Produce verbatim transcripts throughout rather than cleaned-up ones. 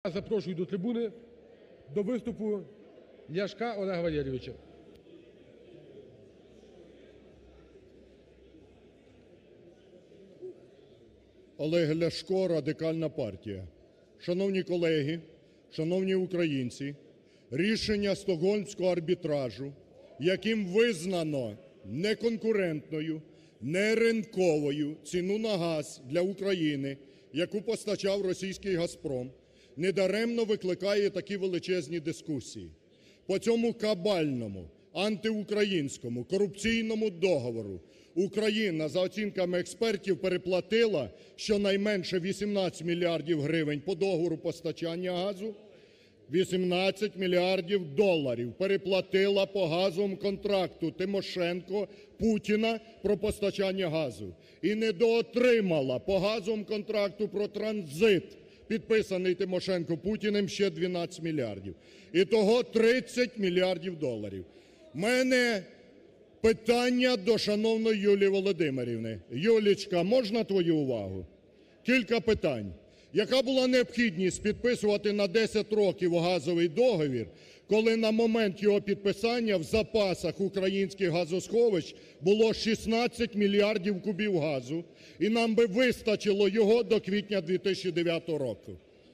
Запрошую до трибуни до виступу Ляшка Олега Валерійовича. Олег Ляшко, Радикальна партія. Шановні колеги, шановні українці, рішення Стокгольмського арбітражу, яким визнано неконкурентною, неринковою ціну на газ для України, яку постачав російський "Газпром", недаремно викликає такі величезні дискусії. По цьому кабальному, антиукраїнському, корупційному договору Україна, за оцінками експертів, переплатила щонайменше вісімнадцять мільярдів гривень по договору постачання газу, вісімнадцять мільярдів доларів переплатила по газовому контракту Тимошенко, Путіна про постачання газу. І недоотримала по газовому контракту про транзит, підписаний Тимошенко, Путіним, ще дванадцять мільярдів. Ітого тридцять мільярдів доларів. У мене питання до шановної Юлії Володимирівни. Юлічка, можна твою увагу? Кілька питань. Яка була необхідність підписувати на десять років газовий договір, коли на момент його підписання в запасах українських газосховищ було шістнадцять мільярдів кубів газу, і нам би вистачило його до квітня дві тисячі дев'ятого року?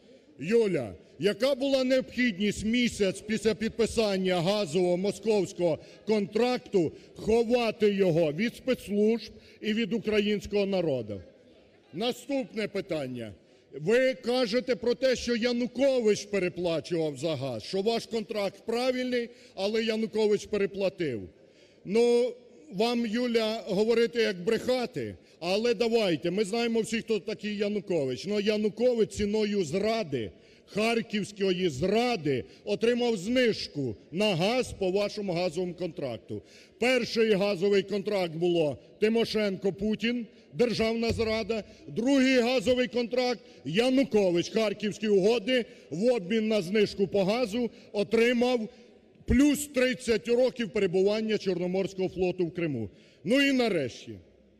Юля, яка була необхідність місяць після підписання газового московського контракту ховати його від спецслужб і від українського народу? Наступне питання. Ви кажете про те, що Янукович переплачував за газ, що ваш контракт правильний, але Янукович переплатив. Ну, вам, Юля, говорити як брехати, але давайте, ми знаємо всі, хто такий Янукович. Но Янукович ціною зради, харківської зради, отримав знижку на газ по вашому газовому контракту. Перший газовий контракт було Тимошенко-Путін, державна зрада. Другий газовий контракт Янукович, харківські угоди, в обмін на знижку по газу отримав плюс тридцять років перебування Чорноморського флоту в Криму. Ну і нарешті.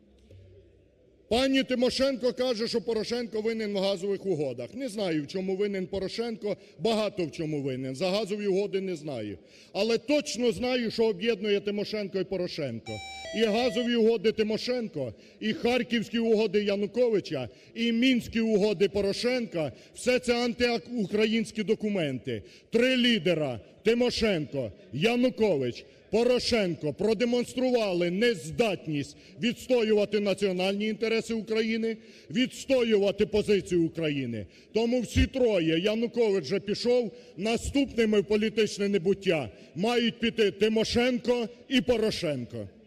Пані Тимошенко каже, що Порошенко винен в газових угодах. Не знаю, в чому винен Порошенко, багато в чому винен. За газові угоди не знаю. Але точно знаю, що об'єднує Тимошенко і Порошенко. І газові угоди Тимошенко, і харківські угоди Януковича, і мінські угоди Порошенка – все це антиукраїнські документи. Три лідера – Тимошенко, Янукович, Порошенко – продемонстрували нездатність відстоювати національні інтереси України, відстоювати позицію України. Тому всі троє, Янукович вже пішов, наступними в політичне небуття мають піти Тимошенко і Порошенко.